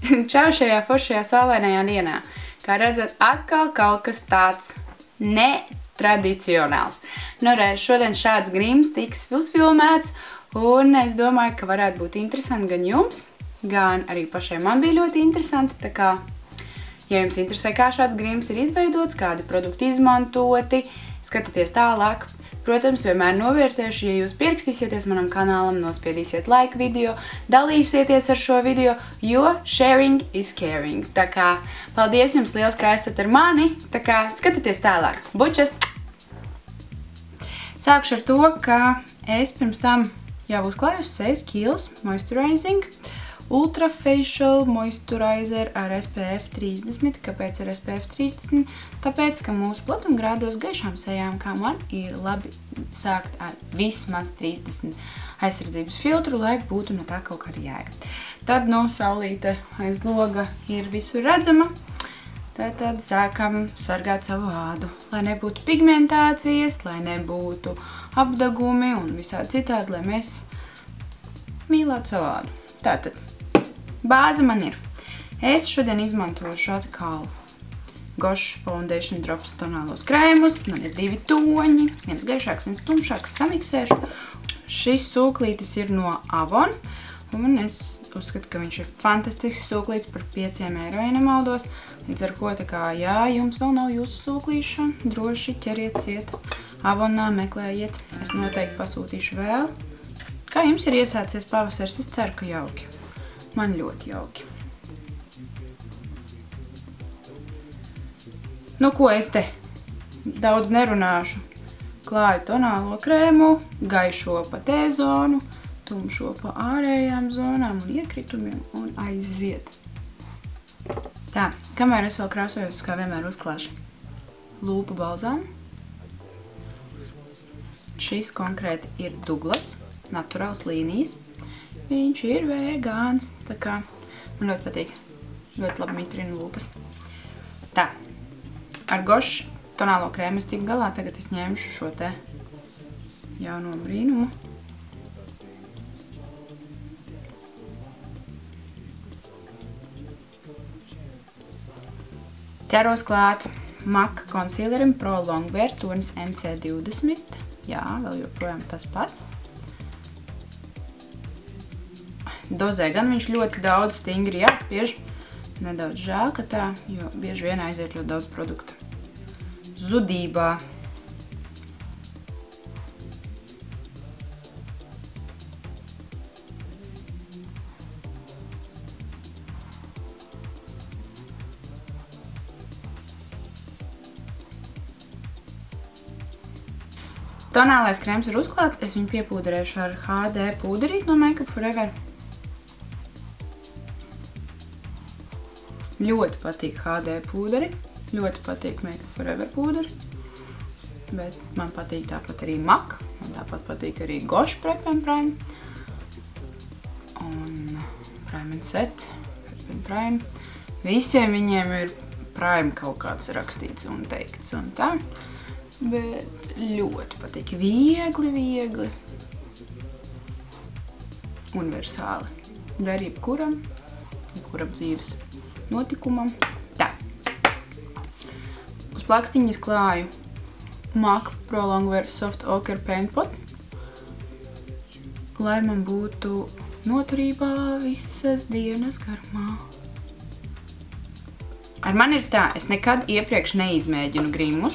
Čau šajā foršajā saulainajā dienā. Kā redzat, atkal kaut kas tāds netradicionāls. Nu, šodien šāds grims tiks uzfilmēts, un es domāju, ka varētu būt interesanti gan jums, gan arī pašai man bija ļoti interesanti. Tā kā, ja jums interesē, kā šāds grims ir izveidots, kādi produkti izmantoti, skatieties tālāk. Protams, vienmēr novērtēšu, ja jūs pierakstīsieties manam kanālam, nospiedīsiet like video, dalīsieties ar šo video, jo sharing is caring. Tā kā paldies jums liels, ka esat ar mani, tā kā skatieties tālāk. Bučas! Sākšu ar to, ka es pirms tam jau uzklāju sejas Kiehl's Moisturizing Ultra Facial Moisturizer ar SPF 30. Kāpēc ar SPF 30? Tāpēc, ka mūsu platumgrādos gaišām sejām, kā man, ir labi sākt ar vismaz 30 aizsardzības filtru, lai būtu no tā kaut kāda jēga. Tad, saulīte aiz loga ir visur redzama. Tad sākam sargāt savu ādu, lai nebūtu pigmentācijas, lai nebūtu apdagumi un visādi citādi, lai mēs mīlētu savu ādu. Tātad. Bāze man ir. Es šodien izmantošu atkal Gosh Foundation Drops tonālos krēmus. Man ir divi toņi, viens gaišāks, viens tumšāks, samiksēšu. Šis sūklītis ir no Avon, un es uzskatu, ka viņš ir fantastisks sūklītis par 5 eiro, ja nemaldos. Līdz ar ko, tā kā, jā, jums vēl nav jūsu sūklīša, droši ķeriet ciet. Avonā meklējiet, es noteikti pasūtīšu vēl. Kā jums ir iesācies pavasars? Es ceru, ka jauki. Man ļoti jauki. Nu, ko es te daudz nerunāšu. Klāju tonālo krēmu, gaišo pa T-zonu, tumšo pa ārējām zonām un iekritumiem un aiziet. Tā, kamēr es vēl krāsojos, kā vienmēr uzklāšu lūpu balzāmu. Šis konkrēti ir Douglas, naturāls līnijas. Viņš ir vegāns, tā kā man ļoti patīk, ļoti labi mitrina lūpas. Tā, ar Gosh tonālo krēmu es tiku galā, tagad es ņemšu šo te jauno brīnumu. Ķeros klāt MAC concealerim Pro Longwear tonis NC20. Jā, vēl joprojām tas pats. Dozē gan viņš ļoti daudz stingri jāspiež. Nedaudz žēl, ka tā, jo bieži vien aiziet ļoti daudz produktu zudībā. Tonālais krēms ir uzklāts, es viņu piepūderēšu ar HD pūderīt no Make Up For Ever. Ļoti patīk HD pūderi, ļoti patīk Make Up For Ever pūderi, bet man patīk tāpat arī MAC, man tāpat patīk arī Gosh Prep and Prime un Prime and Set, Prep and Prime. Visiem viņiem ir Prime kaut kāds rakstīts un teikts un tā, bet ļoti patīk, viegli, universāli. Der jebkuram dzīves notikumam. Tā. Uz plakstiņas klāju MAC Pro Longwear Soft Ochre Paint Pot, lai man būtu noturībā visas dienas garumā. Ar mani ir tā, es nekad iepriekš neizmēģinu grimus.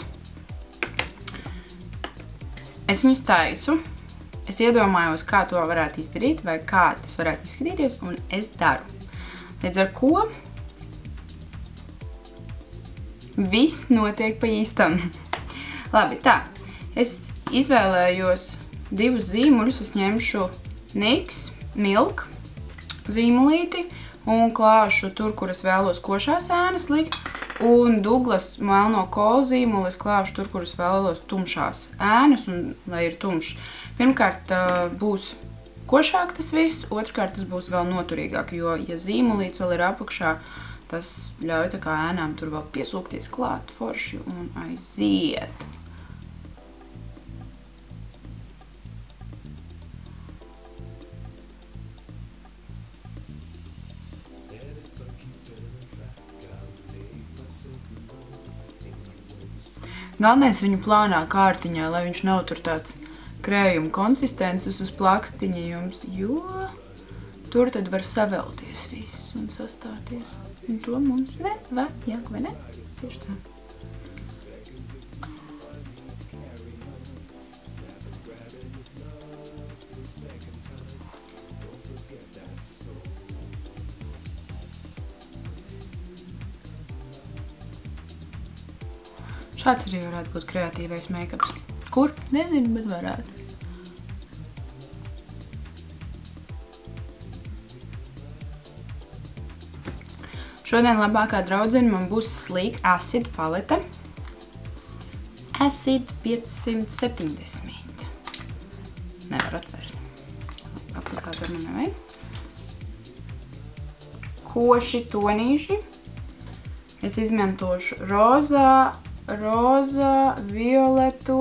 Es viņus taisu, es iedomājos, kā to varētu izdarīt, vai kā tas varētu izskatīties, un es daru. Līdz ar ko viss notiek pa īstam. Labi, tā. Es izvēlējos divus zīmuļus. Es ņemšu NYX Milk zīmulīti un klāšu tur, kur es vēlos košās ēnas likt. Un Douglas melno kola zīmuli es klāšu tur, kur es vēlos tumšās ēnas un lai ir tumšs. Pirmkārt būs košāk tas viss, otrkārt tas būs vēl noturīgāk, jo ja zīmulīts vēl ir apakšā, tas ļauj tā kā ēnām tur vēl piesūkties klāt forši un aiziet. Galvenais viņu plānā kārtiņā, lai viņš nav tur tāds krējuma konsistences uz plakstiņa jums, jo tur tad var savelties viss un sastāties. Un to mums nevajag, vai ne? Tieši tā. Šāds arī varētu būt kreatīvais make-ups. Kur? Nezinu, bet varētu. Šodien labākā draudzene man būs Sleek Acid palete. Acid 570. Nevar atvērt. Aplikātoru man nevajag. Koši tonīši. Es izmantošu rozā, violeto,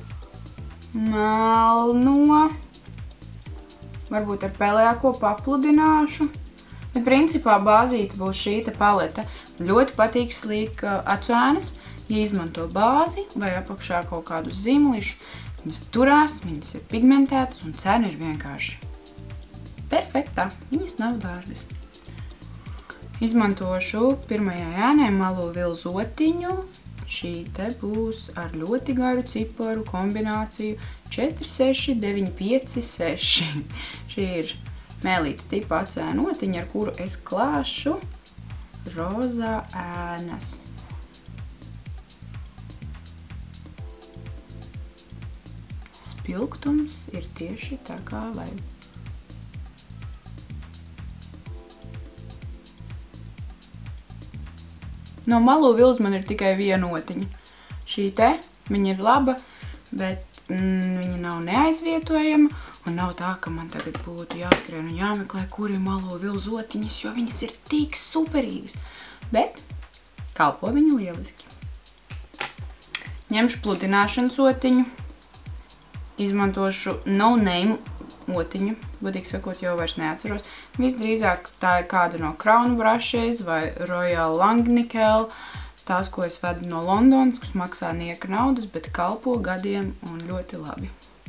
melno, varbūt ar pelēko papludināšu. Bet principā bāzīte būs šīta palete. Ļoti patīk Sleek acuēnas, ja izmanto bāzi vai apakšā kaut kādu zīmulišu. Viņas turās, viņas ir pigmentētas un cena ir vienkārši perfektā. Viņas nav dārgas. Izmantošu pirmajā ēnē malu vilzotiņu. Šī te būs ar ļoti garu ciparu kombināciju 4, 6, 9, 5, 6. Šī ir mēlītes tipa acuēnotiņa, ar kuru es klāšu rozā ēnas. Spilgtums ir tieši tā kā vajag. No malu vilz man ir tikai viena otiņa. Šī te, viņa ir laba, bet viņa nav neaizvietojama. Un nav tā, ka man tagad būtu jāskrien un jāmeklē, kur ir malo vilzotiņas, jo viņas ir tik superīgas. Bet kalpo viņa lieliski. Ņemšu pludināšanas otiņu. Izmantošu No Name otiņu. Godīgi sakot, jau vairs neatceros. Visdrīzāk tā ir kāda no Crown Brushes vai Royal Langnickel. Tās, ko es vedu no Londonas, kas maksā nieka naudas, bet kalpo gadiem un ļoti labi.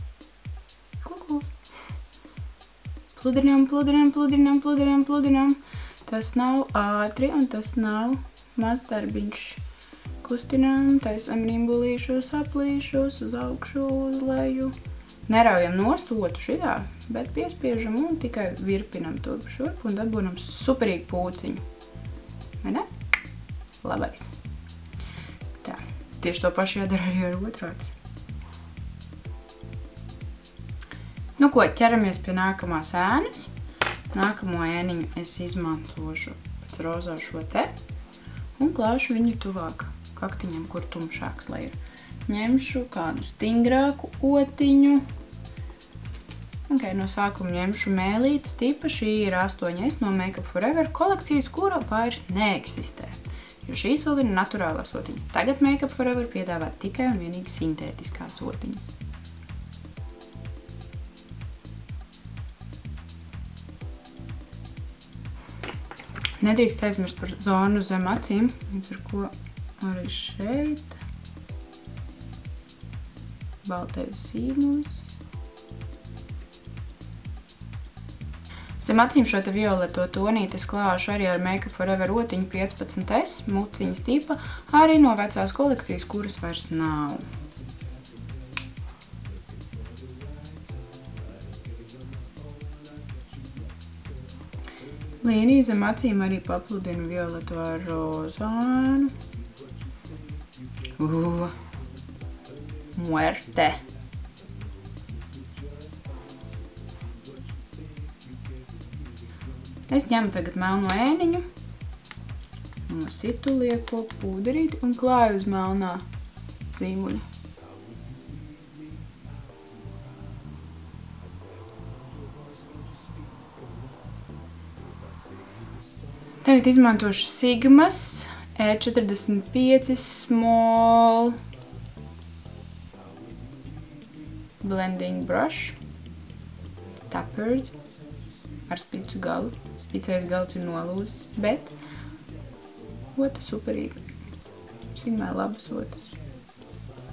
Pludinām, pludinām, pludinām, pludinām, pludinām. Tas nav ātri un tas nav maz darbiņš. Kustinām, taisam rimbulīšus, aplīšus, uz augšu, uz leju. Neraujam nost otru šitā, bet piespiežam un tikai virpinam turp šurp un dabūnam superīgu pūciņu. Vai ne? Labais. Tā, tieši to pašu jādara arī ar otrāds. Nu ko, ķeramies pie nākamās ēnas. Nākamo ēniņu es izmantošu pēc rozā šo te un klāšu viņu tuvāk kaktiņam, kur tumšāks, lai ir. Ņemšu kādu stingrāku otiņu. No sākuma ņemšu mēlītes tipa. Šī ir 8S no Make Up For Ever kolekcijas, kura vairs neeksistē. Jo šīs vēl ir naturālās otiņas. Tagad Make Up For Ever piedāvā tikai un vienīgi sintētiskās otiņas. Nedrīkst aizmirst par zonu zem acīm, līdz ar ko arī šeit. Baltais zīmulis. Zem acīm šo te violeto tonīti es klāšu arī ar Make Up For Ever otiņu 15S, muciņas tipa, arī no vecās kolekcijas, kuras vairs nav. Līniju zem acīm arī papludinu violeto ar rozānu. Muerte. Es ņemu tagad melno ēniņu, no situ lieko pūderīti un klāju uz melnā zīmuļa. Tagad izmantošu Sigmas E45 Small Blending Brush, tapered, ar spicu galu. Spicais gals ir nolūzis, bet ota superīga. Sigmai labas otas.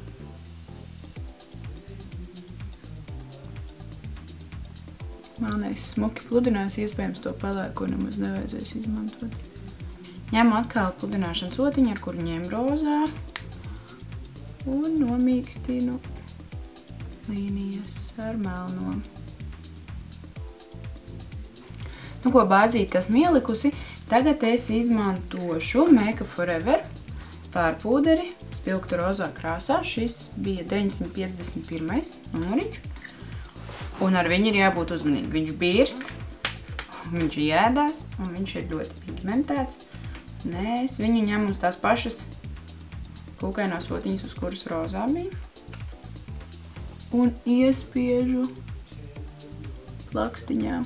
Melnais smuki pludinās, iespējams to pelēko nemaz nevajadzēs izmantot. Ņemu atkal pludināšanas otiņu, ar kuru ņemu rozā un nomīkstinu līnijas ar melno. Nu, ko bāzīt esmu ielikusi, tagad es izmantošu Make Up For Ever stāru pūderi spilgtu rozā krāsā. Šis bija 951. numuriņš. Un ar viņu ir jābūt uzmanīgi. Viņš birst, viņš jēdās un viņš ir ļoti pigmentēts. Un es viņu ņemu uz tās pašas kūkainās otiņas, uz kuras rozā bija. Un iespiežu plakstiņā.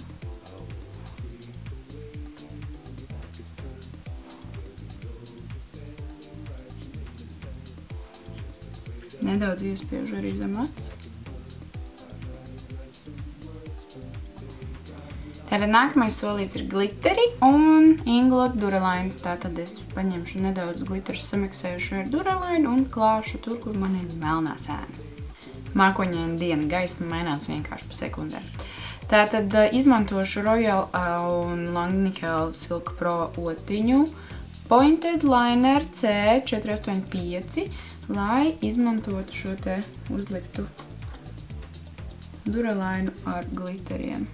Nedaudz iespiežu arī zem acis. Tātad nākamais solīts ir gliteri un Inglot Duralines. Tātad es paņemšu nedaudz gliterus samiksējuši ar Duralinu un klāšu tur, kur man ir melnā sēna. Mākoņaina diena, gaisma mainās vienkārši pa sekundēm. Tātad izmantošu Royal un Langnickel Silk Pro otiņu Pointed Liner C485, lai izmantotu šo te uzliktu Duralainu ar gliteriem.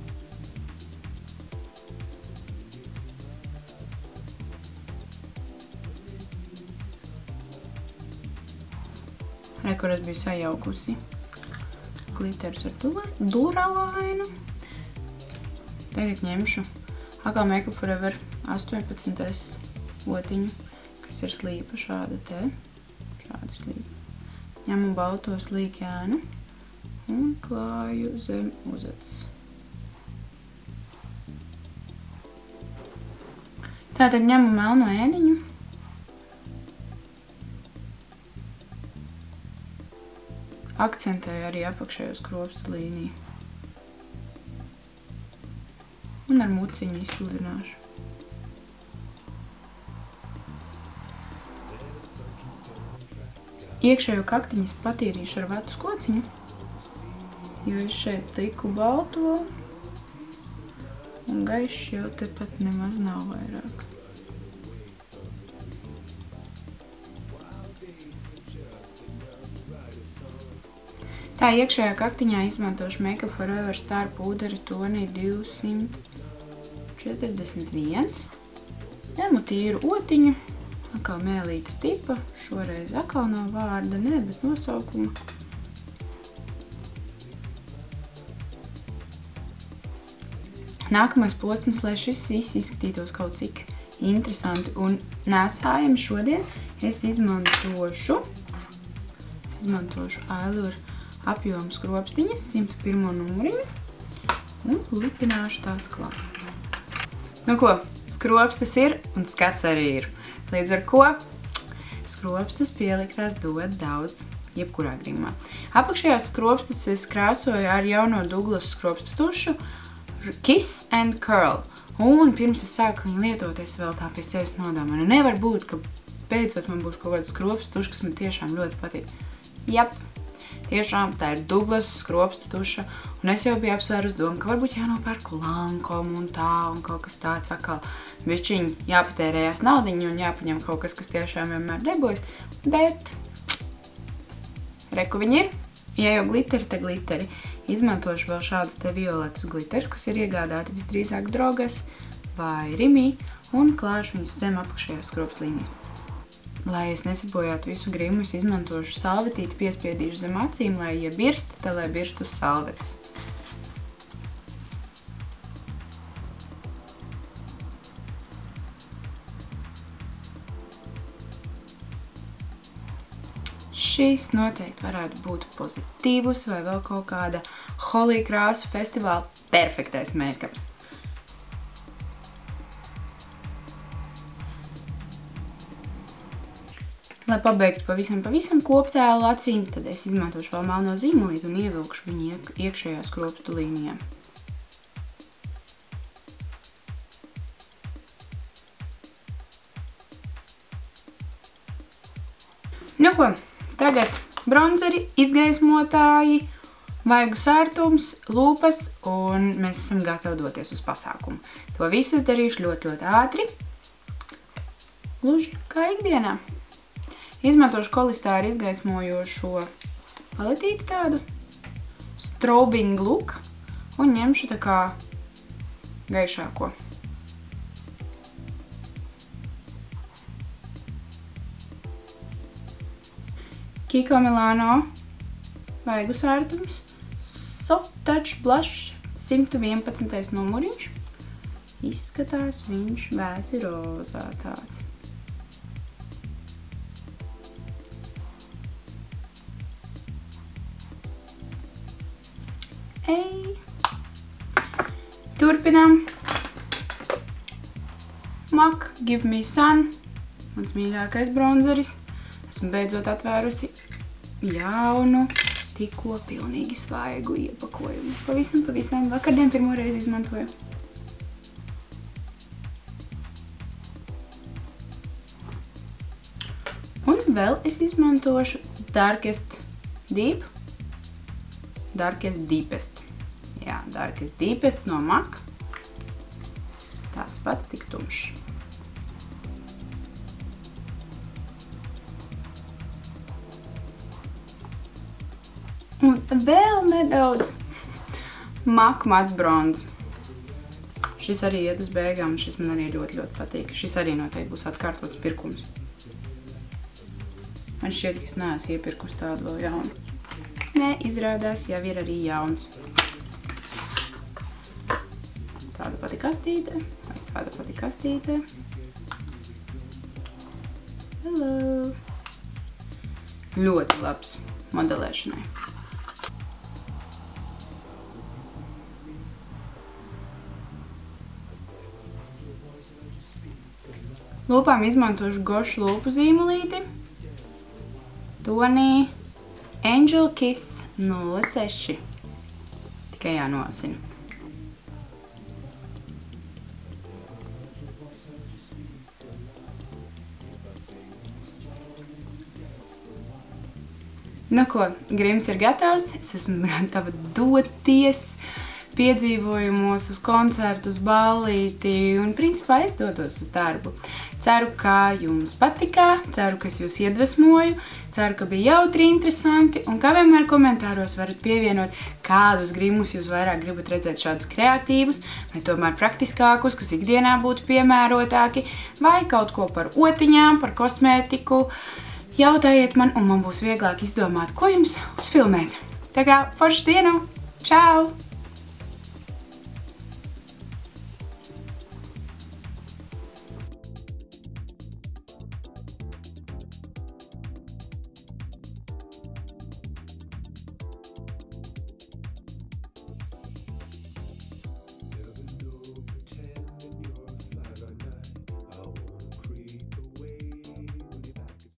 Re, kur es biju sajaukusi gliterus ar Duralainu. Tagad ņemšu atkal Make Up For Ever 18. otiņu, kas ir slīpa šāda te. Šāda slīpa. Ņemu balto slīkjēnu un klāju zem uzacis. Tātad ņemu melno ēniņu. Akcentēju arī apakšējo skropstu līniju. Un ar muciņu izpludināšu. Iekšējo kaktiņas patīrīšu ar vatu skociņu, jo es šeit liku balto un gaišs jau tepat nemaz nav vairāk. Tā iekšējā kaktiņā izmantošu Make Up For Ever stāru pūderi toni 241. Ņemu tīru otiņu, atkal mēlītes tipa, šoreiz atkal nav vārda, ne, bet nosaukuma. Nākamais posms, lai šis viss izskatītos kaut cik interesanti un nesājami šodien, es izmantošu Eylure apjomu skropstiņas 101. numuriņu un lipināšu tās klāt. Nu ko, skropstas ir un skats arī ir. Līdz ar ko skropstas pieliktās dod daudz jebkurā grimā. Apakšējās skropstas es krāsoju ar jauno Douglas skropstu tušu Kiss and Curl. Un pirms es sāku viņu lietot, es vēl tā pie sevis nodomāju. Nu nevar būt, ka beidzot man būs kaut kāda skropstu tuša, kas man tiešām ļoti patīk. Jap. Tiešām tā ir Douglas skropstu tuša, un es jau biju apsvērus domu, ka varbūt jānopērk Lancome un tā, un kaut kas tāds atkal bišķiņ jāpatērējās naudiņu un jāpaņem kaut kas, kas tiešām vienmēr darbojas, bet reku viņi ir. Ja jau gliteri, tad gliteri. Izmantošu vēl šādus te violetus gliterus, kas ir iegādāti visdrīzāk Drogas vai Rimī, un klāšu viņus zem apakšējās skropslīnijas. Lai es nesabojātu visu grimu, es izmantošu salvetīti, piespiedīšu zem acīm, lai, ja birst, tad lai birst uz salvetes. Šis noteikti varētu būt pozitīvus vai vēl kaut kāda Holī krāsu festivāla perfektais make-ups. Lai pabeigtu pavisam koptēlu acīm, tad es izmantošu vēl melno zīmolīti un ievilkšu viņu iekšējā skropstu līnijā. Nu ko, tagad bronzeri, izgaismotāji, vaigu sārtums, lūpas un mēs esam gatavi doties uz pasākumu. To visu es darīšu ļoti ātri, gluži kā ikdienā. Izmantošu Kolistāru izgaismojošo paletīti tādu strobing look un ņemšu tā kā gaišāko. Kiko Milano vaigu sārtums, Soft Touch Blush 111. numuriņš. Izskatās viņš vēsi rozā tāds. Turpinām. MAC Give Me Sun, mans mīļākais bronzeris. Esmu beidzot atvērusi jaunu, tikko pilnīgi svaigu iepakojumu. Pavisam. Vakardien pirmo reizi izmantoju. Un vēl es izmantošu Darkest Deepest. Jā, Darkest Deepest no MAC. Tāds pats tik tumšs. Un vēl nedaudz MAC Matte Bronze. Šis arī iet uz beigām, un šis man arī ļoti patīk. Šis arī noteikti būs atkārtots pirkums. Man šķiet, ka es neesmu iepirkus tādu vēl jaunu. Nē, izrādās, jau ir arī jauns. Tāda pati kastīte, tāda pati kastīte. Hello! Ļoti labs modelēšanai. Lūpām izmantošu Gošu lūpu zīmolīti. Tonī Angel Kiss 06. Tikai jānosina. Nu ko, grims ir gatavs. Es esmu gatava doties piedzīvojumos, uz koncertu, uz ballīti un principā es dodos uz darbu. Ceru, ka jums patikā, ceru, ka es jūs iedvesmoju, ceru, ka bija jautri, interesanti un kā vienmēr komentāros varat pievienot, kādus grimus jūs vairāk gribat redzēt šādus kreatīvus vai tomēr praktiskākus, kas ikdienā būtu piemērotāki vai kaut ko par otiņām, par kosmētiku. Jautājiet man un man būs vieglāk izdomāt, ko jums uzfilmēt. Tā kā foršu dienu! Čau!